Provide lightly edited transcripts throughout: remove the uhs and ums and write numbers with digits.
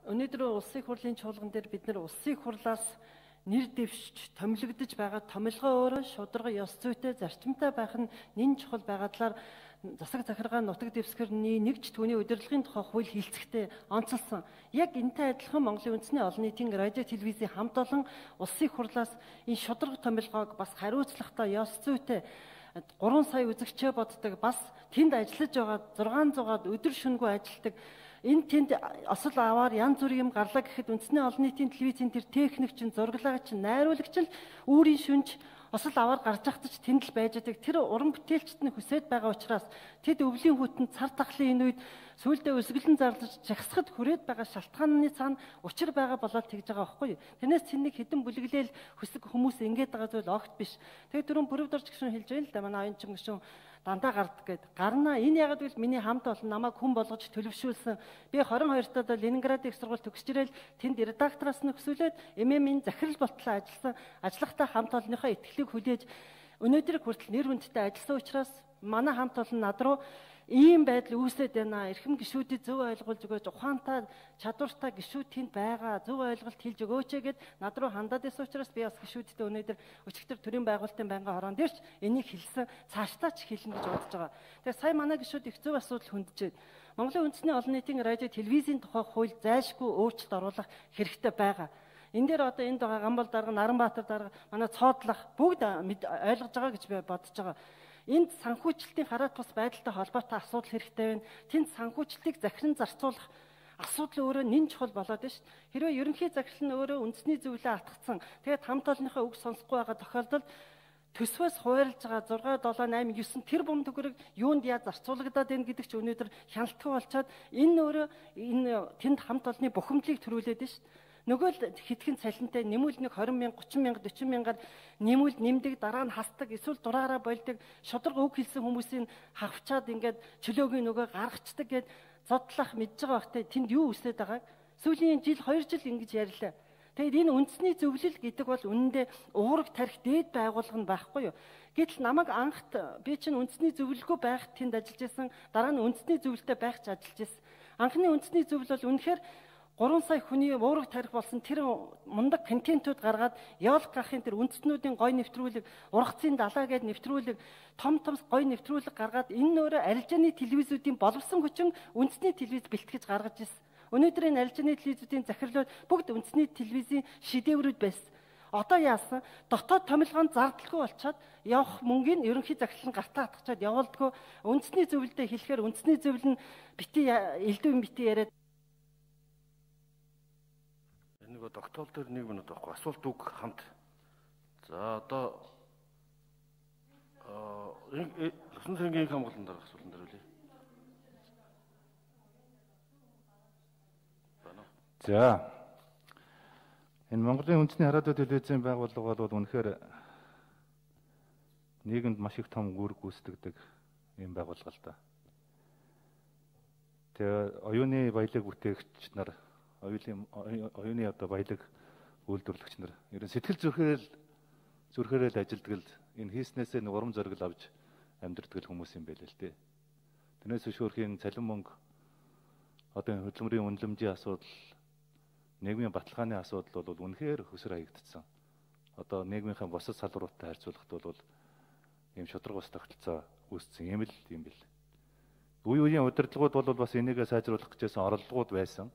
Өнөөдөр улсын хурлын чуулган дээр бид нар улсын хурлаас нэр дэвшиж томилогдож байгаа томилгоо өөрөө шударга ёс зүйтэй зарчимтай байх нь нэн чухал байгаадаар засаг захиргаа нутаг дэвсгэрний нэгж түүний удирдлагын тухай хууль хэлцэхдээ онцолсон. Яг энтэй адилхан Монголын үндэсний олон нийтийн радио телевизийн хамт олон улсын хурлаас энэ шударга томилгоог бас хариуцлагатай ёс зүйтэй 3 сая үзэгчээ боддог, бас тэнд ажиллаж байгаа 600-аад өдөр шөнөгүй ажилладаг. Энэ тэнд осол аваар янз бүрийн юм гарлаа гэхэд үндэсний олон нийтийн телевизийн тэр техникч, зураглагч, найруулагч л өөрийн шүнж осол аваар гарч ахтаж тэнд л байж байгаа. Тэр уран бүтээлчд нь хүсэж байгаа учраас тэд өвлийн хүйтэн цар тахлын энэ үед сүүлдээ өсгөлэн зарлаж жагсахад хүрээд байгаа шалтгааны цаана учир байгаа болоод тэгж байгаа байхгүй юу. Тэрнээс цэнийг хэдэн бүлэглээл хүсэг хүмүүс ингэж байгаа зүйл огт биш. Тэгээд түрүүн бүрөвдөрч гişүн хэлж байна л да. Манай оюун гişүн дандаа гардаг гэд. Гарна энэ ягаад гэвэл миний хамт олон намайг хүн болгож төлөвшүүлсэн. Би 22 таад Ленинград их сургууль төгсөж ирэл тэнд редактороос нь өсвөлээд ММ-ийн захирал болтлоо ажилласан. Ажиллахтаа хамт олонныхоо итгэлийг хүлээж өнөөдөр хүртэл нэр хүндтэй ажилласан учраас манай хамт олон над руу ийм байдал үүсээд байна. Эрхэм гишүүдэд зөв ойлгуулж өгөөч. Ухаантай, чадвартай гишүүд тэнд байгаа. Зөв ойлголт хэлж өгөөч гэд над руу хандаад байсан учраас би бас гишүүдтэй өнөөдөр өчигдөр төрийн байгуулалтын байнгын хорон дээрч энийг хэлсэн. Цаашдаа ч хэлнэ гэж бодож байгаа. Тэгээ сая манай гишүүд их зөв асуудал хөндөж байна. Монголын үндэсний олон нийтийн радио телевизийн тухай хууль зайлшгүй өөрчлөлт оруулах хэрэгтэй байгаа. Энэ дээр одоо энд байгаа Гамбол дарга, Наранбаатар дарга, манай цоодлах бүгд ойлгож байгаа гэж би бодож байгаа. Энд санхүүжилтийн хараат бус байдалтай холбоотой асуудал хэрэгтэй байна. Тэнд санхүүжилтийг захиран зарцуулах асуудал өөрөө нэн чухал болоод байна шүү дээ. Хэрвээ ерөнхий захирал нь өөрөө үндэсний зөвлөө атгацсан, тэгээд хамт олонныхоо үг сонсохгүй байгаа тохиолдолд төсвөөс хуваарлж байгаа 6, 7, 8, 9 тэрбум төгрөг юунд яаж зарцуулагдаад байна гэдэг чи өнөөдөр хяналтгүй болчиход энэ өөрөө энэ тэнд хамт олонны бухимдлыг төрүүлээд байна шүү дээ. Нөгөө л хитгэн цалинтай нэмүүл нэг 20 мянга, 30 мянга, 40 мянгаар нэмүүл нэмдэг, дараа нь хасдаг, эсвэл дураараа болдог, шударга үг хэлсэн хүмүүсийн хавчаад ингээд чөлөөгийн нөгөө гаргацдаг гэд зодлох мэдж байгаа бахтай тэнд юу үсээд байгааг сүүлийн жил 2 жил ингэж ярьлаа. Тэгэд энэ үндэсний зөвлөл гэдэг бол үнэндээ уураг тарих дээд байгууллага нь байхгүй юу. Гэтэл намайг анхт би чинь үндэсний зөвлөлгүй байхад тэнд ажиллаж байсан, дараа нь үндэсний зөвлөлтэй байх ч ажиллаж байсан. Анхны үндэсний зөвлөл бол үнэхээр 3 сая хүний уураг тарих болсон тэр мундаг контентууд гаргаад явуулах гахын тэр үндэстнүүдийн гой нэвтрүүлэг, ургацын далаа гээд нэвтрүүлэг, том гой нэвтрүүлэг гаргаад энэ нөөрэ арилжааны телевизүүдийн боловсон хүчин үндэсний телевиз бэлтгэж гаргаж ирсэн. Өнөөдөр энэ арилжааны телевизүүдийн захирлууд бүгд үндэсний телевизийн шидэврүүд байсан. Одоо яасан? Дотоод томилгоонд зардалгүй болчиход явах мөнгөний ерөнхий захирал нь гартаа атгачаад явуулдаггүй. Үндэсний зөвлөлдөө хэлэхээр үндэсний зөвлөл нь бити элдв бити яриад нэг тогтоол дээр 1 минут байхгүй. Асуулт үг хамт. За одоо Лусан цэнгийн хамгаалалтын дарга асуултан дээр үлээ. За. Энэ Монголын үндэсний радио телевизийн байгууллага бол үнэхээр нийгэмд маш их том үүрэг гүйцэтгэдэг юм байгууллага л да. Тэгээ оюуны баялаг бүтээгч нар оюуны одоо баялаг үйлдвэрлэгч нар ерөн сэтгэл зүрхээрээ л ажилдаг л энэ хийснээсээ нэг урам зориг авч амьдрдаг хүмүүс юм байл л дээ. Тэрнээс өшөөрхийн цалин мөнгө одоо энэ хөдөлмөрийн үнэлэмжийн асуудал, нийгмийн баталгааны асуудал бол үнэхээр хөсөр хаягдсан. Одоо нийгмийнхээ бусад салбаруудтай харьцуулахад бол ийм шударга ус тогтолцоо үүссэн юм л юм бэл. Үе үеийн удирдлагууд бол бас энийгээ сайжруулах гэжсэн оролдлогууд байсан.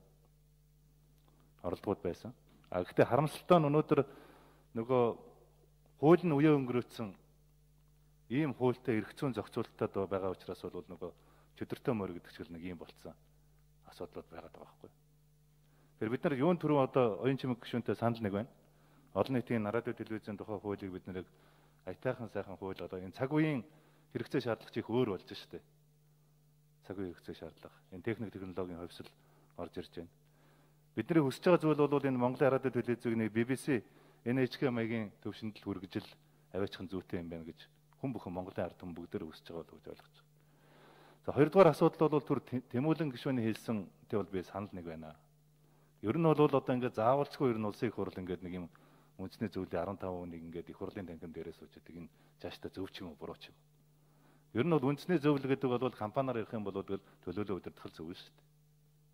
Гэхдээ харамсалтай нь өнөөдөр нөгөө хууль нь үеэ өнгөрөөцсөн ийм хуультай эрх зүйн зохицуулалтад байгаа учраас бол нөгөө чөдөртэй морь гэдэг чиглэл нэг юм болцсон асуудлууд байгаад байгаа байхгүй. Тэгэхээр бид нар юун түрүү одоо оюун чимэг гишүүнтэй санал нэг байна. Олон нийтийн радио телевизийн тухай хуулийг бид нэр аятайхан сайхан хууль одоо энэ цаг үеийн хэрэгцээ шаардлага чих өөр болж штэ. Цаг үеийн хэрэгцээ шаардлага. Энэ технологийн хувьсэл орж ирж байна. Бидний хүсэж байгаа зүйл бол энэ Монголын радио телевизийн BBC, NHK маягийн төвшөнд л хүргэж л аваачихын зүйтэй юм байна гэж хүн бүхэн Монголын ард түмэн бүгдээр хүсэж байгаа гэж ойлгож байгаа. За хоёрдугаар асуудал бол түр Тэмүүлэн гишүүний хэлсэн тэ бол би санал нэг байна. Ер нь бол одоо ингээд заавалчгүй ер нь улсын их хурл ингээд нэг юм үндэсний зөвлөлийн 15% ингээд их хурлын танхим дээрээ суудаг энэ цаашдаа зөв ч юм уу буруу ч юм. Ер нь бол үндэсний зөвлөл гэдэг бол компаниар ярих юм бол төлөөлөө удирдах зөв шүү дээ.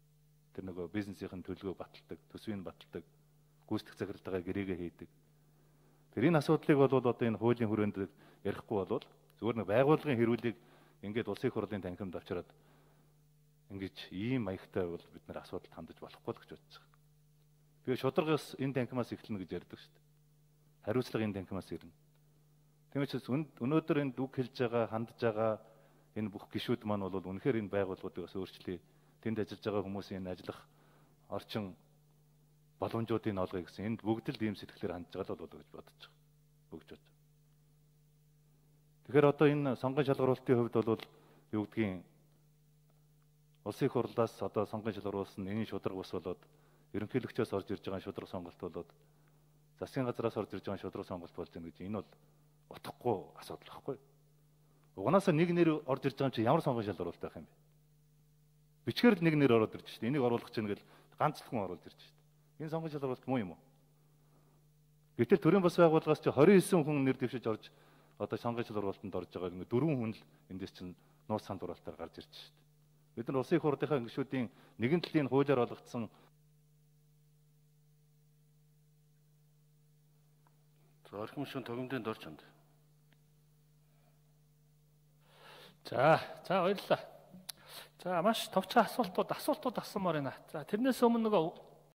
тэр нөгөө бизнесийн төлөвөө баталдаг, төсвийг баталдаг, гүйцэтгэх захиралтайгаа гэрээгээ хийдэг. Тэр энэ асуудлыг бол одоо энэ хуулийн хүрээнд ярихгүй болвол зүгээр нэг байгууллагын хэрүүлийг ингээд улсын их хурлын танхимд авчираад ингэж ийм маягтай бол бид нэр асуудалд хандаж болохгүй л гэж бодож байгаа. Би шударгаас энэ танхимаас эхэлнэ гэж ярьдаг шүү дээ. Хариуцлага энэ танхимаас ирнэ. Тийм учраас өнөөдөр энд үг хэлж байгаа, хандж байгаа энэ бүх гишүүд маань бол үнэхээр энэ байгууллагуудыг бас өөрчлөе. Тэнд ажиллаж байгаа хүмүүсийн ажиллах орчин боломжуудыг олгоё гэсэн энд бүгд л ийм сэтгэлээр хандж байгаа л болов гэж бодож байгаа. Бүгд бодож. Тэгэхээр одоо энэ сонгон шалгаруулалтын хувьд бол юу гэдгийг улсын их хурлаас одоо сонгон шалгаруулсан энэ шударга бас болоод ерөнхийлөгчөөс орж ирж байгаа шударга сонголт болоод засгийн газраас орж ирж байгаа шударга сонголт болж байна гэж энэ бол утгагүй асуудал байхгүй. Угаасаа нэг нэр орж ирж байгаа юм чи ямар сонгон шалгаруулалт байх юм бэ? Бичгээр л нэг нэр ороод ирж шүү дээ. Энийг оруулах чинь гэл ганц л хүн оруулж ирж шүү дээ. Энэ сонгон шалгаруулалт муу юм уу? Гэтэл төрийн бас байгууллагаас чи 29 хүн нэр дэвшиж орж одоо сонгон шалгаруулалтанд орж байгаа нэг 4 хүн л эндээс чинь нууц сан дураалтаар гарч ирж шүү дээ. Бид нар улсын их хурлынхаа гишүүдийн нэгэн талын хуулиар олгогдсон Орхим шин тогтмолын дор чанд. За баярлалаа. За маш товчхон асуултууд асуумаар байна. За тэрнээс өмнө нөгөө